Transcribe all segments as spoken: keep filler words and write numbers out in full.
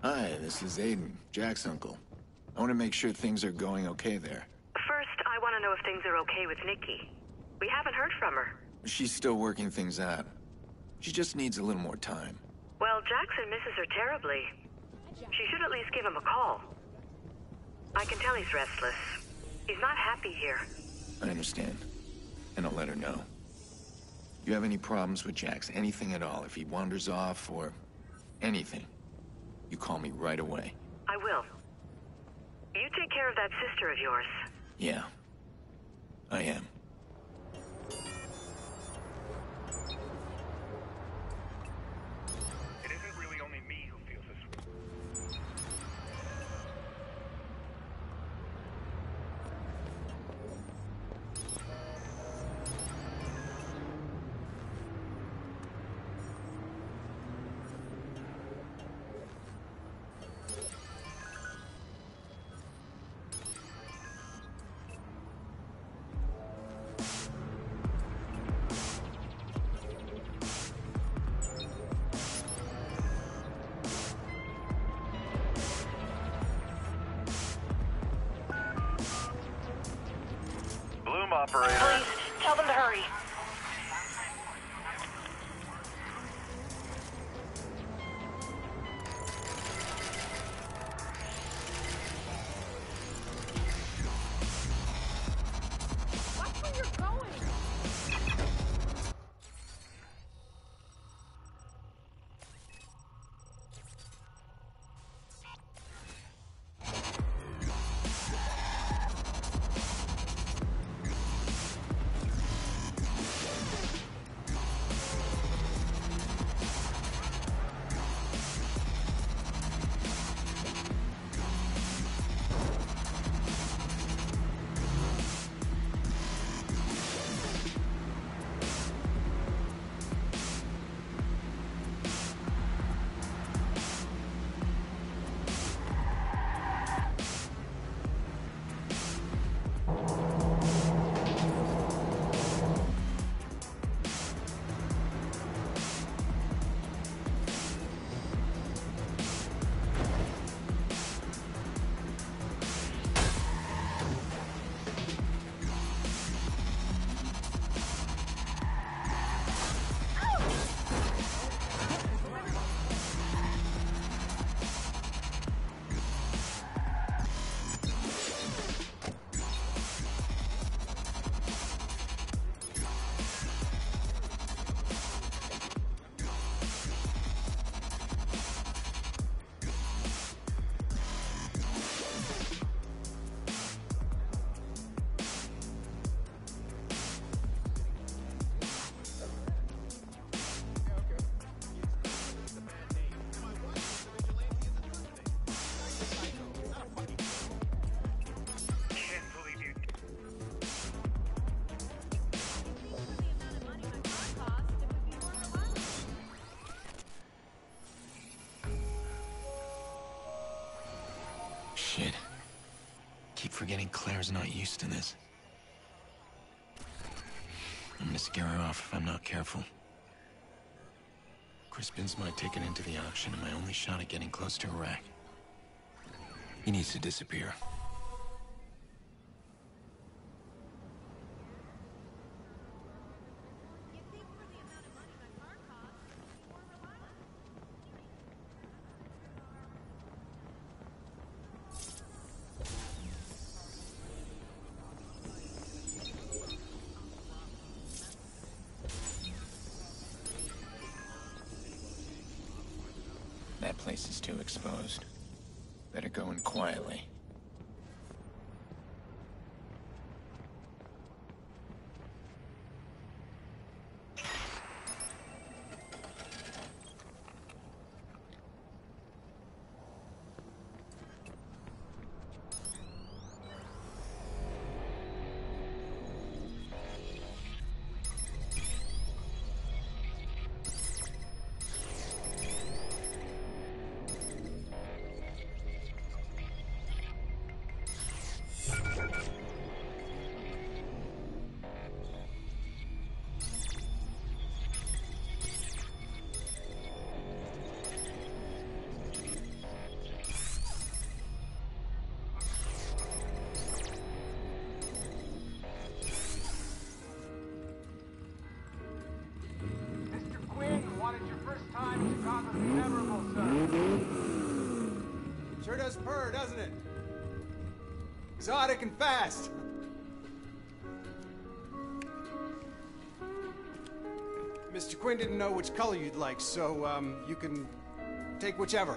Hi, this is Aiden, Jack's uncle. I want to make sure things are going okay there. First, I want to know if things are okay with Nikki. We haven't heard from her. She's still working things out. She just needs a little more time. Well, Jackson misses her terribly. She should at least give him a call. I can tell he's restless. He's not happy here. I understand. And I'll let her know. You have any problems with Jax, anything at all, if he wanders off or anything, you call me right away. I will. You take care of that sister of yours. Yeah, I am. It isn't really only me who feels this way. Operator. Please, tell them to hurry. Watch where you're going! Shit. Keep forgetting Claire's not used to this. I'm gonna scare her off if I'm not careful. Crispin's might take it into the auction, and my only shot at getting close to Iraq. He needs to disappear. That place is too exposed. Better go in quietly. does purr, doesn't it? Exotic and fast. Mister Quinn didn't know which color you'd like, so, um, you can take whichever.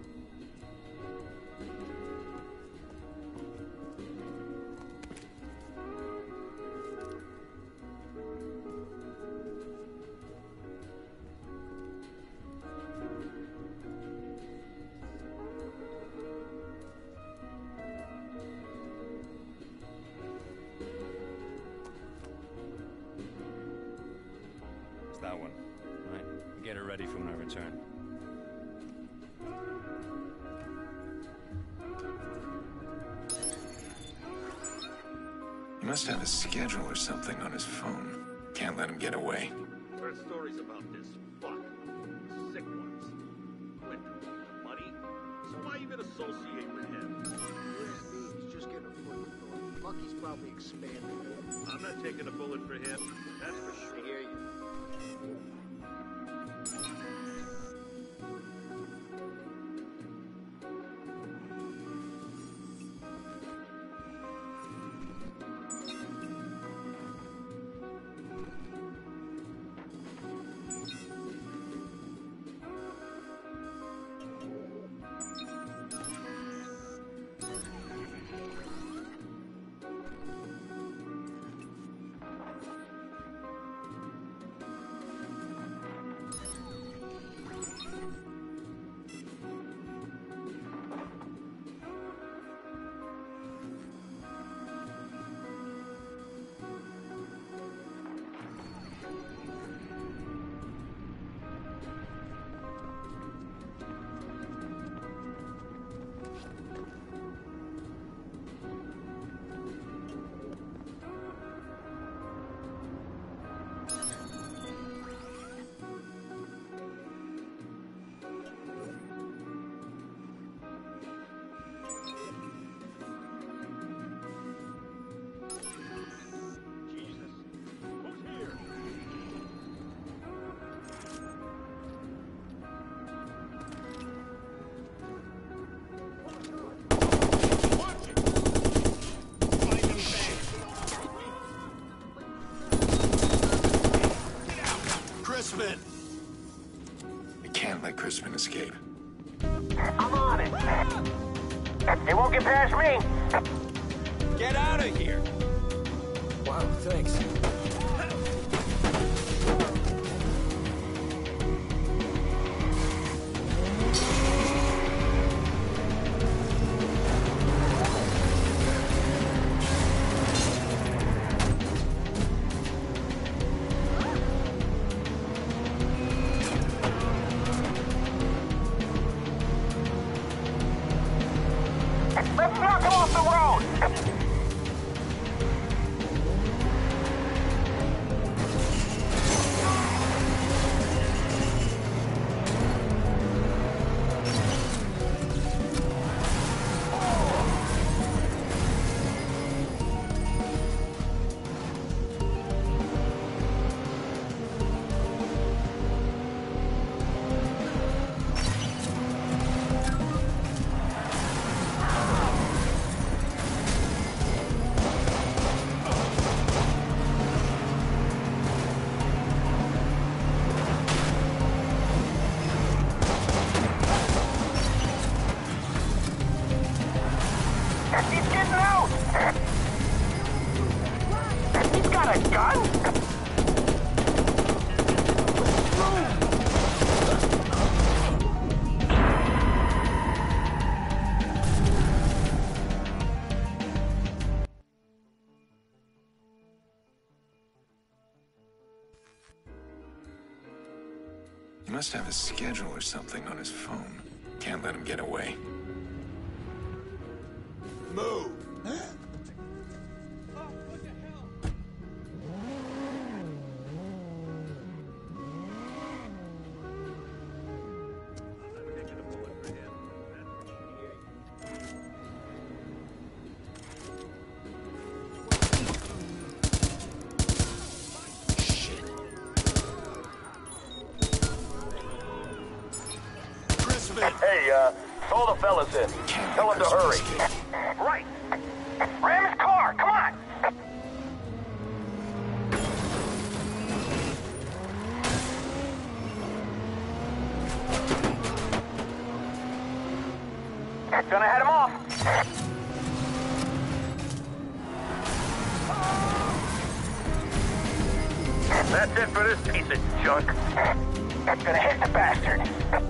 That one. All right, get her ready for when I return. He must have a schedule or something on his phone. Can't let him get away. Heard stories about this fuck. Sick ones. Went through money. So why even associate with him? You ask me, he's just getting a foot in the door. Bucky's probably expanding. I'm not taking a bullet for him. That's for sure. I hear you. Crispin! I can't let Crispin escape. I'm on it. They won't get past me. Get out of here! Wow, thanks. Let's knock him off the road. He's getting out! He's got a gun? He must have a schedule or something on his phone. Can't let him get away. Move! Hey, uh, Call the fellas in. Can't Tell let them to hurry. Crispin escape. Right. Ram his car, come on! Gonna head him off. That's it for this piece of junk. Gonna hit the bastard.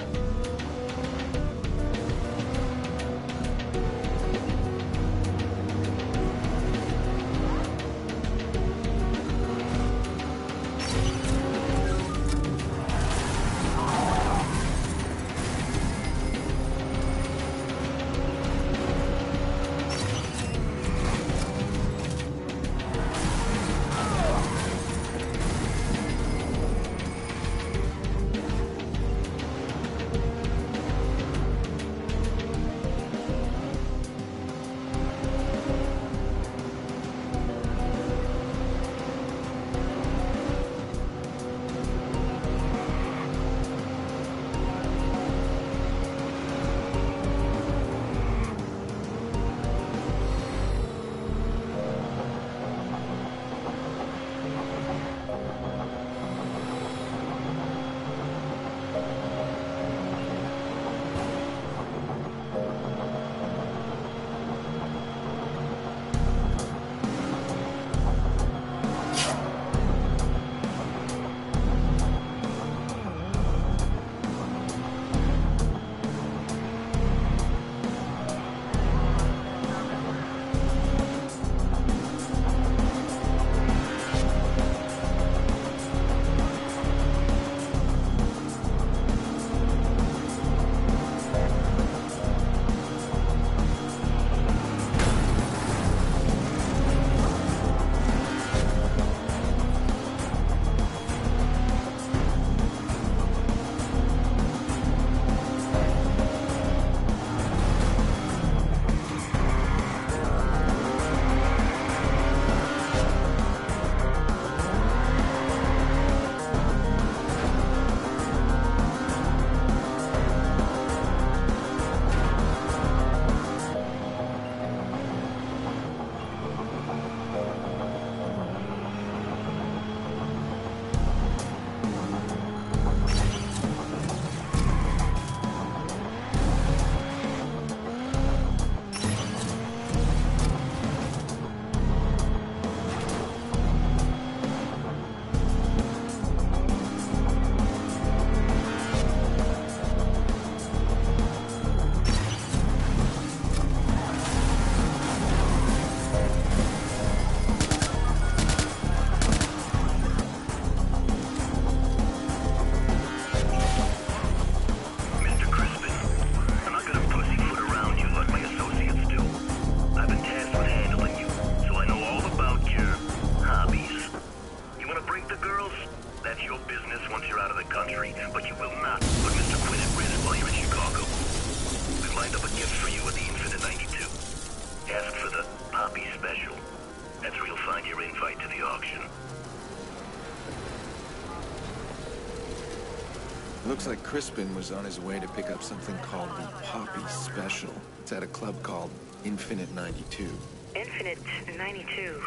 Looks like Crispin was on his way to pick up something called the Poppy Special. It's at a club called Infinite ninety-two. Infinite ninety-two.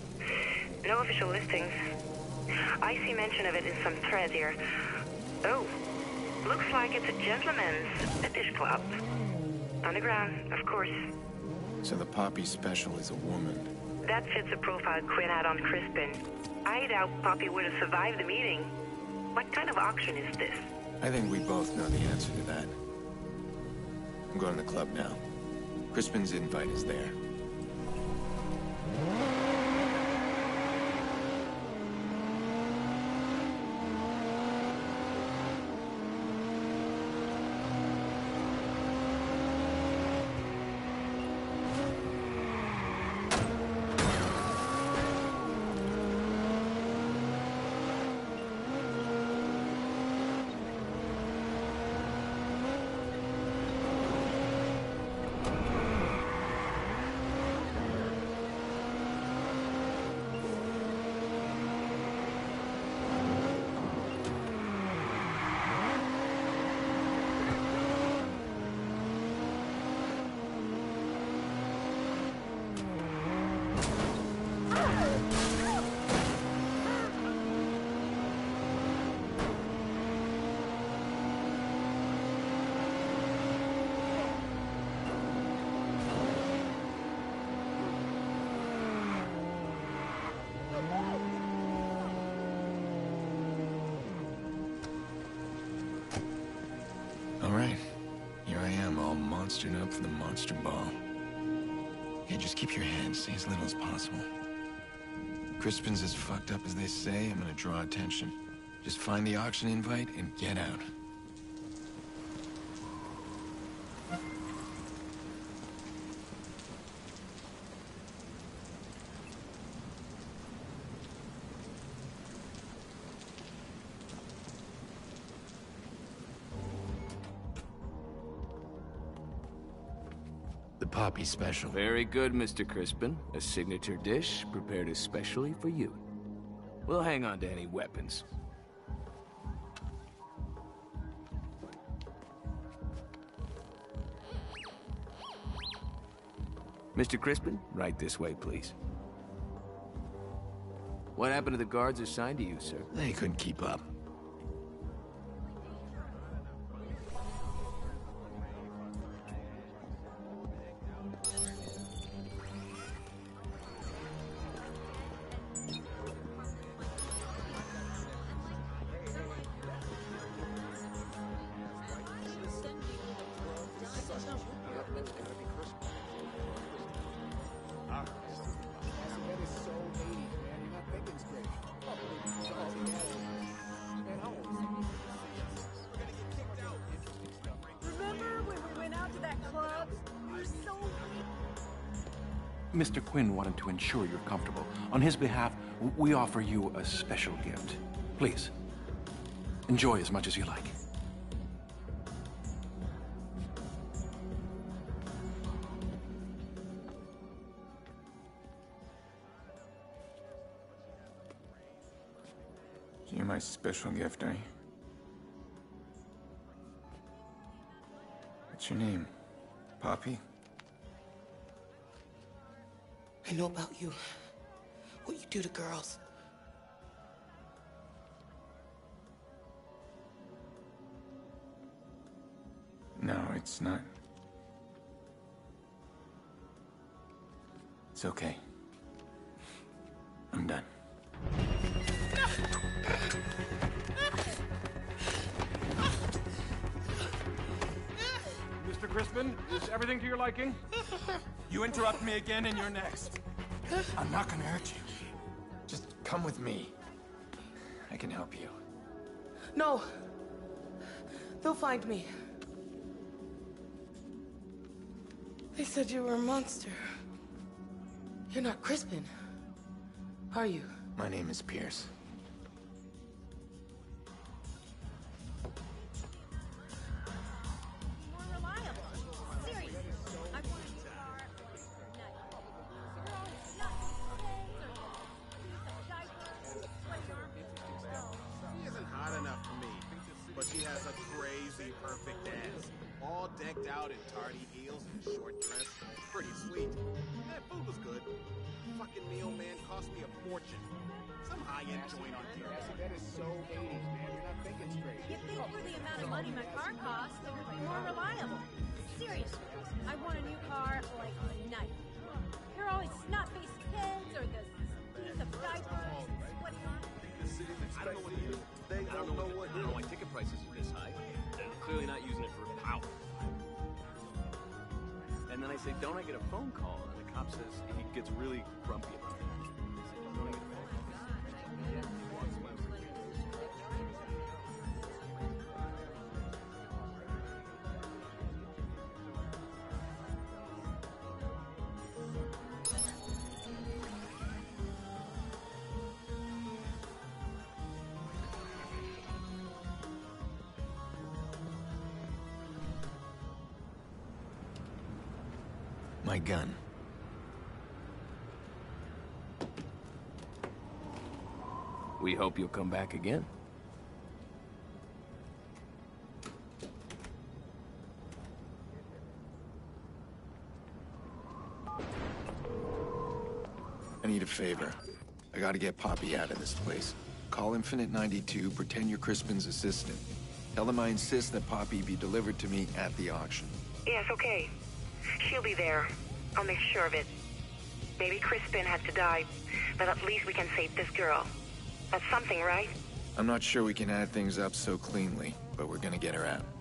No official listings. I see mention of it in some thread here. Oh, looks like it's a gentleman's fetish club. Underground, of course. So the Poppy Special is a woman. That fits the profile Quinn had on Crispin. I doubt Poppy would have survived the meeting. What kind of auction is this? I think we both know the answer to that. I'm going to the club now. Crispin's invite is there. right. Here I am, all monstered up for the monster ball. Okay, just keep your head, say as little as possible. Crispin's as fucked up as they say, I'm gonna draw attention. Just find the auction invite and get out. The Poppy Special. Very good, Mister Crispin. A signature dish prepared especially for you. We'll hang on to any weapons. Mister Crispin, right this way, please. What happened to the guards assigned to you, sir? They couldn't keep up. Remember when we went out to that club? You were so Mister Quinn wanted to ensure you're comfortable. On his behalf, w- we offer you a special gift. Please, enjoy as much as you like. You're my special gift, are you? What's your name? Poppy? I know about you. What you do to girls. No, it's not. It's okay. I'm done. Mister Crispin, is everything to your liking? You interrupt me again and you're next. I'm not gonna hurt you. Just come with me. I can help you. No. They'll find me. They said you were a monster. You're not Crispin, are you? My name is Pierce. more reliable. Seriously, I want a new car. Nice. You're always not things or use a diaper, sweat your armpits. She isn't hot enough for me, but she has a crazy perfect ass. All decked out in tardy heels and short dress. Pretty sweet. That food was good. Fucking meal, man, cost me a fortune. Some high-end joint on Deer. That is so eighties, man. You're not thinking straight. You think for the amount of money my car costs, it would be more reliable. Seriously, I want a new car like tonight. You're always snot-faced kids or the use of diapers and sweaty armpits. I don't know what to do. They I don't know, know what. I don't know why ticket prices are this high. They're clearly not using it for power. And then I say, don't I get a phone call? And the cop says he gets really grumpy about it. I say, don't I get a phone call? My gun. We hope you'll come back again. I need a favor. I gotta get Poppy out of this place. Call Infinite ninety-two, pretend you're Crispin's assistant. Tell them I insist that Poppy be delivered to me at the auction. Yes, okay. She'll be there. I'll make sure of it. Maybe Crispin had to die, but at least we can save this girl. That's something, right? I'm not sure we can add things up so cleanly, but we're gonna get her out.